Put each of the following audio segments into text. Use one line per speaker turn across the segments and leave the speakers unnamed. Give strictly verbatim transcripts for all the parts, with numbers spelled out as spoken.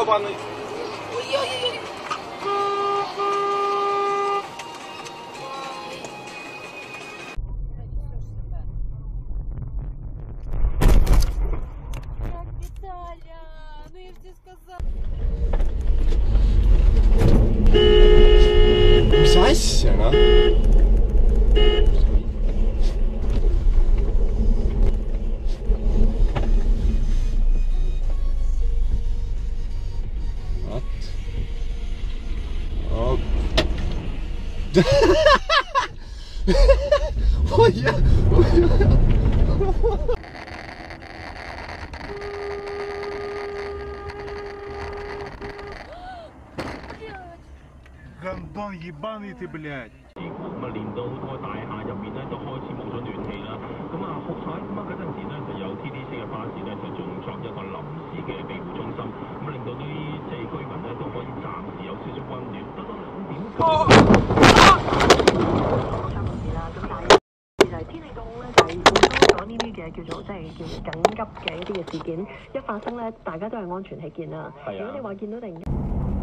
yabanı.
Uy, uy, uy. Как Виталя, ну я же тебе сказала.
Mis asja, noh? Vot. Oi jah, oi jah.
Гандон ебаный ты, блядь!
咁啊，連到好多大廈入面咧都開始冇咗暖氣啦。咁啊，好彩咁啊嗰陣時咧就有 T D C 嘅巴士咧就仲作一個臨時嘅庇護中心，咁令到啲即係居民咧都可以暫時有少少溫暖。得到兩點。
三個字啦，咁但係就係天氣凍咧，就係好多咗呢啲嘅叫做即係叫做緊急嘅一啲嘅事件，一發生咧，大家都係安全起見啦。如果你話見到突然間。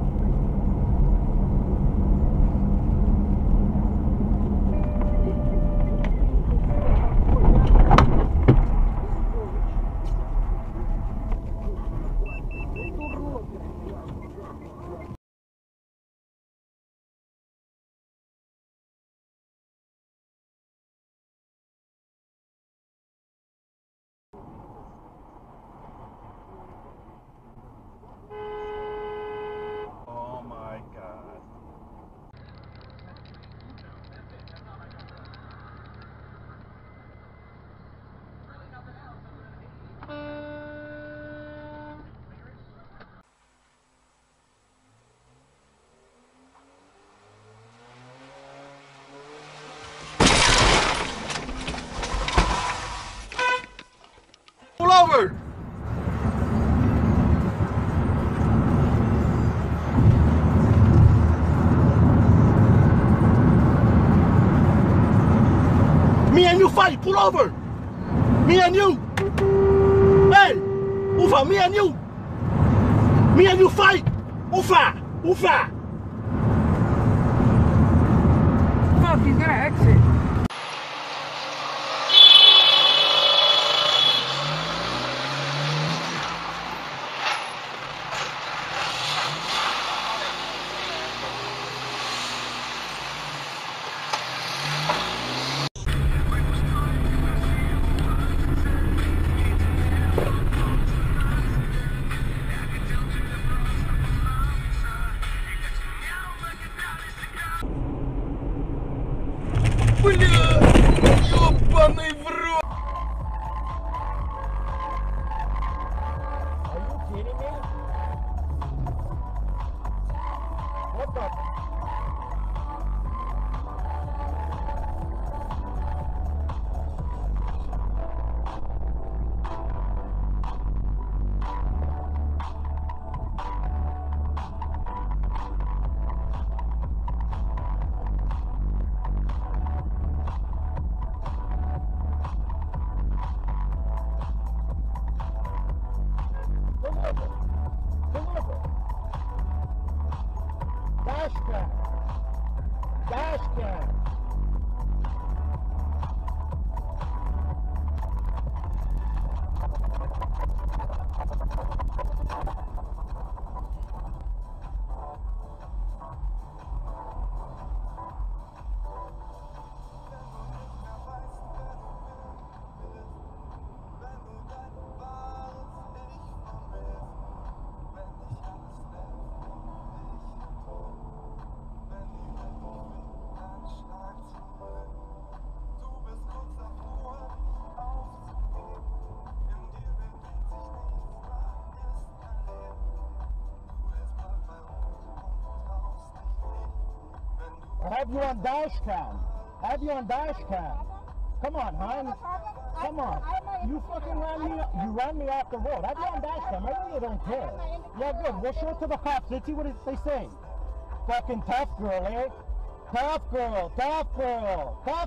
Oh my god.
Pull over! Me and you fight, pull over! Me and you! Hey! Ufa, me and you! Me and you fight! Ufa! Ufa!
Fuck, he's gonna exit.
Бля! Ёбаный в рот! Are you kidding me? What the? Dash cam! Dash cam! I have you on dash cam. I have you on dash cam. Come on, hon. Come on. You fucking ran me. You ran me off the road. I have you on dash cam. I really don't care. Yeah, good. We'll show it to the cops. Let's see what they say. Fucking tough girl, eh? Tough girl. Tough girl. Tough.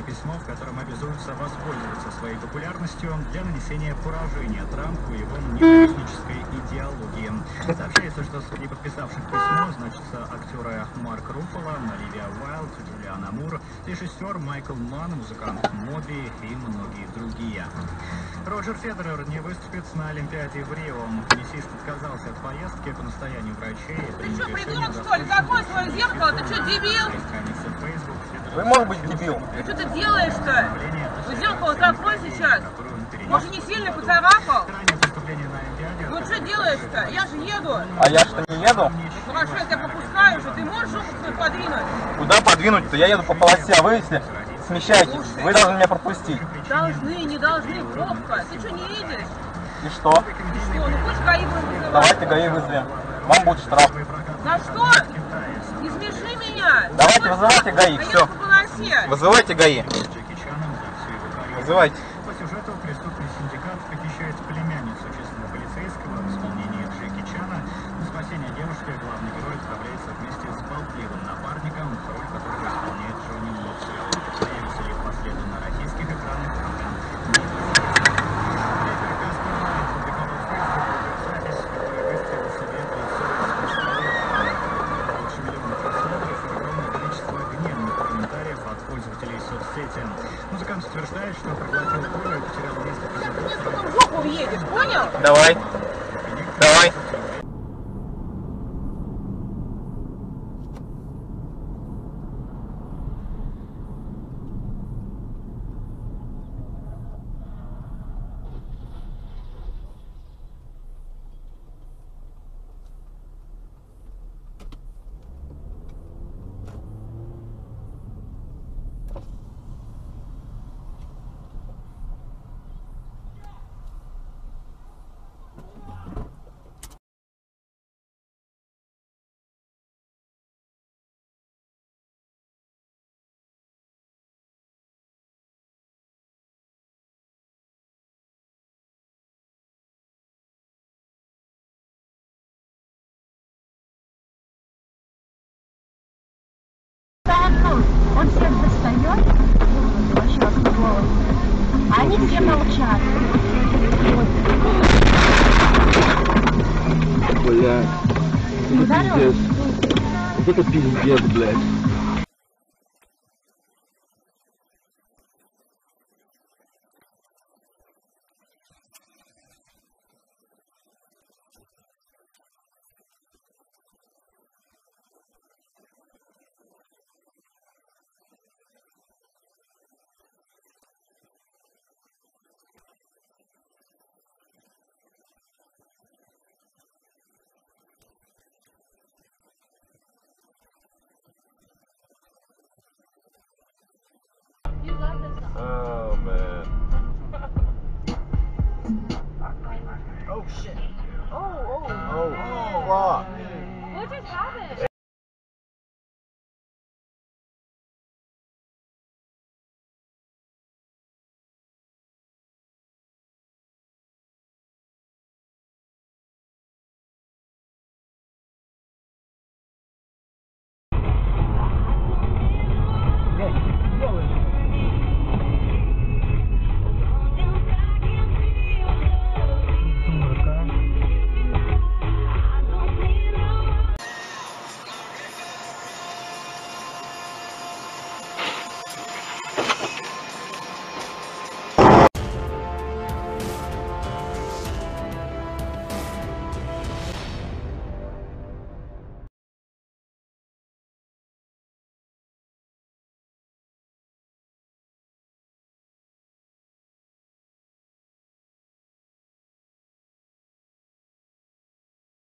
письмо, в котором обязуются воспользоваться своей популярностью для нанесения поражения Трампу и его неполитической идеологии. Сообщается, что среди подписавших письмо значатся актеры Марк Руффало, Оливия Уайлд, Джулиана Мур, режиссер Майкл Манн, музыкант Моби и многие другие. Роджер Федерер не выступит на Олимпиаде в Рио. Теннисист отказался от поездки по настоянию врачей.
Ты что, придурок, что ли? Закрой свое зеркало, ты что, дебил?
Вы, может быть, дебил.
Ты что ты делаешь-то? Вы зеркало закрой сейчас. Может, не сильно поцарапал? Ну что делаешь-то? Я же еду.
А я что, не еду?
Ну хорошо, я тебя пропускаю уже. Ты можешь руку свою подвинуть?
Куда подвинуть-то? Я еду по полосе, а вы, если смещаетесь, вы должны меня пропустить.
Должны, не должны, пробка. Ты что, не видишь?
И что?
И что? Ну пусть ГАИ будем вызывать.
Давайте ГАИ вызовем. Вам будет штраф.
За что? Не смеши меня.
Давайте вызывайте ГАИ,
а
все.
я по полосе.
Вызывайте ГАИ. Вызывайте.
По сюжету преступный синдикат похищает племянницу честного полицейского в исполнении Джеки Чана. На спасение девушки главный герой отправляется вместе с болтливым напарником, роль которого исполняет Джонни Ноксвилл. Появится ли впоследствии на российских экранах? Музыкант утверждает, что проглотил пулю и потерял место.
Ты в жопу уедешь, понял?
Давай. Давай.
Он всех достает, вообще голос, а они все молчат.
Бля, это пиздец. Вот это пиздец, блядь.